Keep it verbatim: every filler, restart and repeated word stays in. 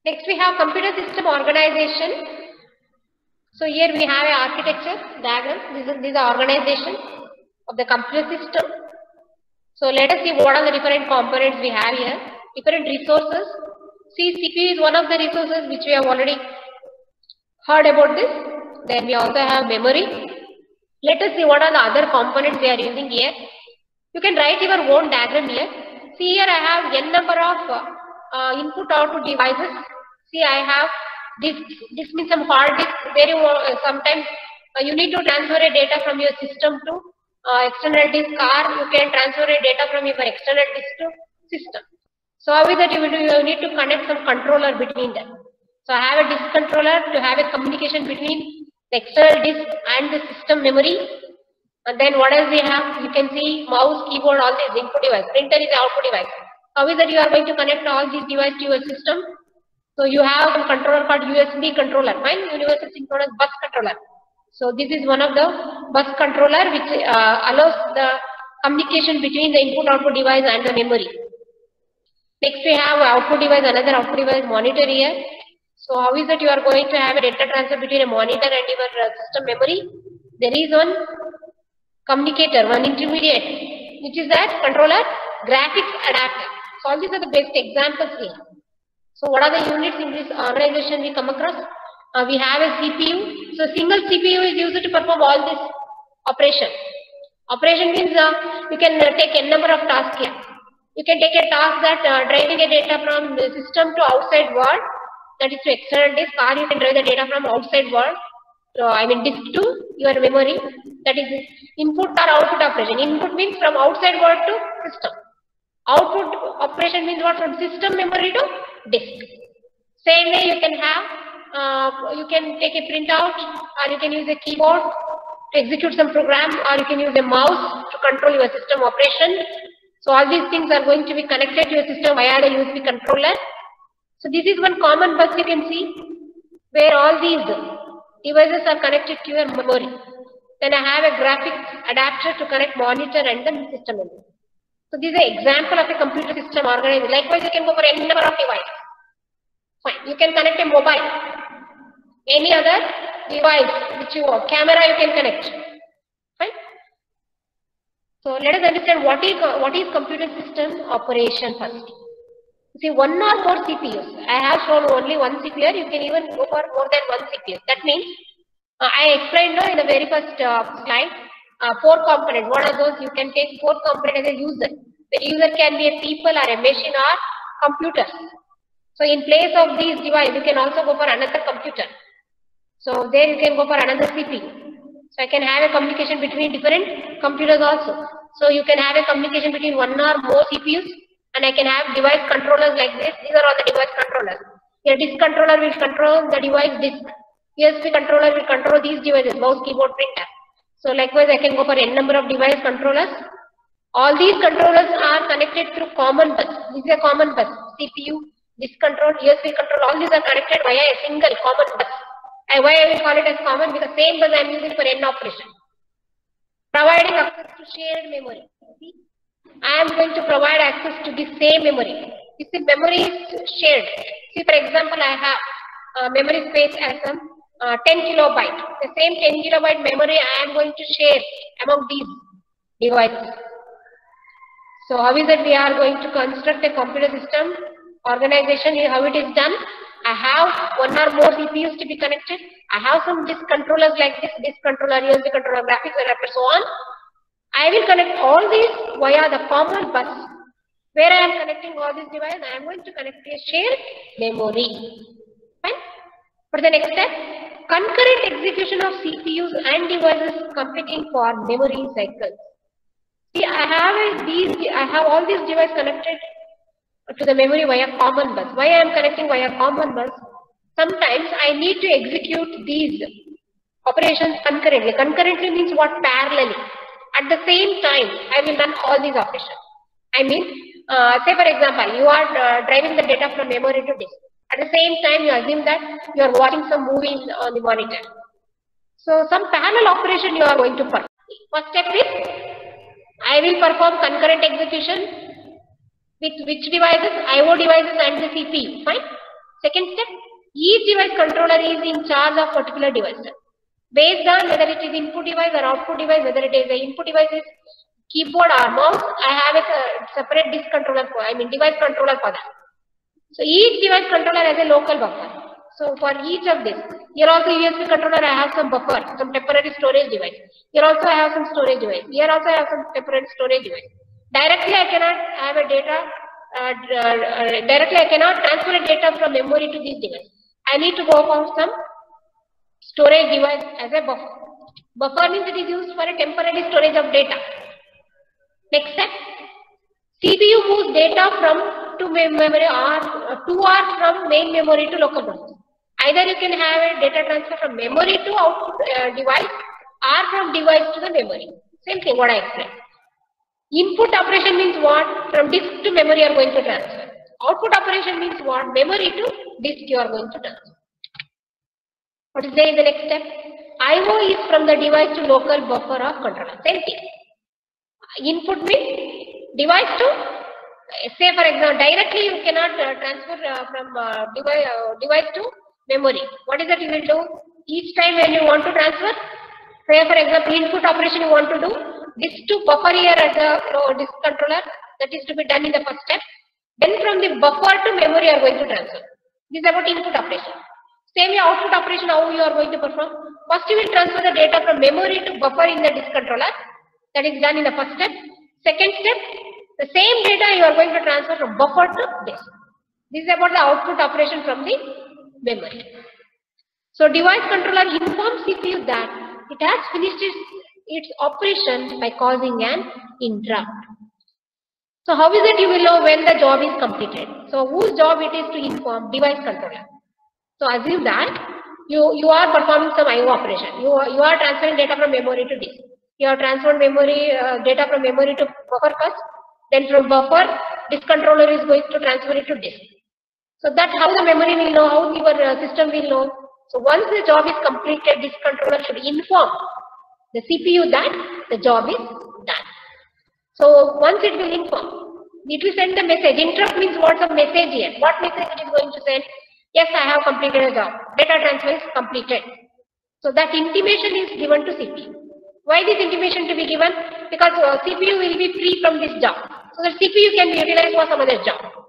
Next we have computer system organization. So here we have a architecture diagram. This is, this is the organization of the computer system. So let us see what are the different components we have here. Different resources. See, C P U is one of the resources which we have already heard about this. Then we also have memory. Let us see what are the other components we are using here. You can write your own diagram here. See here I have n number of uh, uh, input output devices. See I have this. This means some hard disk. There you uh, sometimes uh, you need to transfer a data from your system to uh, external disk, or you can transfer a data from your external disk to system. So how is that you will do? You need to connect some controller between them. So I have a disk controller to have a communication between the external disk and the system memory. And then what else we have? You can see mouse, keyboard, all these input device. Printer is the output device. How is that you are going to connect all these devices to your system? So you have a controller called U S B controller. Mine universal synchronous bus controller. So this is one of the bus controller which uh, allows the communication between the input output device and the memory. Next we have output device, another output device monitor here. So how is that you are going to have a data transfer between a monitor and your uh, system memory? There is one communicator, one intermediate, which is that controller graphics adapter. So all these are the best examples here. So what are the units in this organization we come across? Uh, we have a C P U. So single C P U is used to perform all this operation. Operation means uh, you can uh, take n number of tasks here. You can take a task that uh, driving a data from the system to outside world, that is to external disk, or you can drive the data from outside world. So I mean disk to your memory, that is input or output operation. Input means from outside world to system. Output operation means what? From system memory to disk. Same way you can have, uh, you can take a printout, or you can use a keyboard to execute some program, or you can use a mouse to control your system operation. So all these things are going to be connected to your system via the U S B controller. So this is one common bus you can see, where all these devices are connected to your memory. Then I have a graphics adapter to connect monitor and the system memory. So this is an example of a computer system organized. Likewise, you can go for any number of devices. Fine. You can connect a mobile. Any other device which you want. Camera you can connect. Fine. So let us understand what is what is computer system operation first. See, one or more C P Us. I have shown only one C P U. You can even go for more than one C P U. That means uh, I explained uh, in the very first uh, slide uh, four components. What are those? You can take four components as a user. The user can be a people or a machine or computer. So in place of these devices, you can also go for another computer. So there you can go for another C P U. So I can have a communication between different computers also. So you can have a communication between one or more C P Us. And I can have device controllers like this. These are all the device controllers. Your disk controller will control the device disk. U S B controller will control these devices, mouse, keyboard, printer. So likewise, I can go for n number of device controllers. All these controllers are connected through common bus. This is a common bus. C P U, disk control, U S B control, all these are connected via a single common bus. And why I will call it as common? Because same bus I am using for n operation. Providing access to shared memory. See? I am going to provide access to the same memory. This memory is shared. See, for example, I have uh, memory space as some uh, ten kilobyte. The same ten kilobyte memory I am going to share among these devices. So how is it we are going to construct a computer system organization? How it is done? I have one or more C P Us to be connected. I have some disk controllers like this, disk controller, U S B controller, graphics adapter, so on. I will connect all these via the common bus. Where I am connecting all these devices, I am going to connect a shared memory. Fine. For the next step, concurrent execution of C P Us and devices competing for memory cycles. See, I have a, these, I have all these devices connected to the memory via common bus. Why I am connecting via common bus? Sometimes I need to execute these operations concurrently. Concurrently means what? Parallelly. At the same time, I will run all these operations. I mean, uh, say for example, you are uh, driving the data from memory to disk. At the same time, you assume that you are watching some movie on the monitor. So, some parallel operation you are going to perform. First step is, I will perform concurrent execution with which devices? I O devices and the C P U. Fine. Second step, each device controller is in charge of particular device. Based on whether it is input device or output device, whether it is the input device is keyboard or mouse, I have a separate disk controller for, I mean device controller for that. So each device controller has a local buffer. So for each of this, here also U S B controller I have some buffer, some temporary storage device. Here also I have some storage device. Here also I have some temporary storage device. Directly I cannot have a data, uh, uh, directly I cannot transfer a data from memory to this device. I need to go for some storage device as a buffer. Buffer means it is used for a temporary storage of data. Next step, C P U moves data from to memory or to or from main memory to local processor. Either you can have a data transfer from memory to output uh, device or from device to the memory. Same thing what I explained. Input operation means what? From disk to memory you are going to transfer. Output operation means what? Memory to disk you are going to transfer. What is there in the next step? I O is from the device to local buffer of controller. Same thing. Input means device to, say for example, directly you cannot uh, transfer uh, from uh, device, uh, device to memory. What is that you will do? Each time when you want to transfer, say for example, input operation you want to do, disk to buffer here at the uh, disk controller, that is to be done in the first step. Then from the buffer to memory you are going to transfer. This is about input operation. Same way output operation, how you are going to perform? First you will transfer the data from memory to buffer in the disk controller. That is done in the first step. Second step, the same data you are going to transfer from buffer to disk. This is about the output operation from the memory. So device controller informs C P U that it has finished its, its operation by causing an interrupt. So how is it you will know when the job is completed? So whose job it is to inform? Device controller. So assume that you, you are performing some I O operation. You are, you are transferring data from memory to disk. You have transferred memory uh, data from memory to buffer first. Then from buffer, disk controller is going to transfer it to disk. So that's how the memory will know, how your uh, system will know. So once the job is completed, disk controller should inform the C P U that the job is done. So once it will inform, it will send the message. Interrupt means what's a message here? What message it is going to send? Yes, I have completed a job. Data transfer is completed. So that intimation is given to C P U. Why this intimation to be given? Because uh, C P U will be free from this job. So the C P U can be utilized for some other job.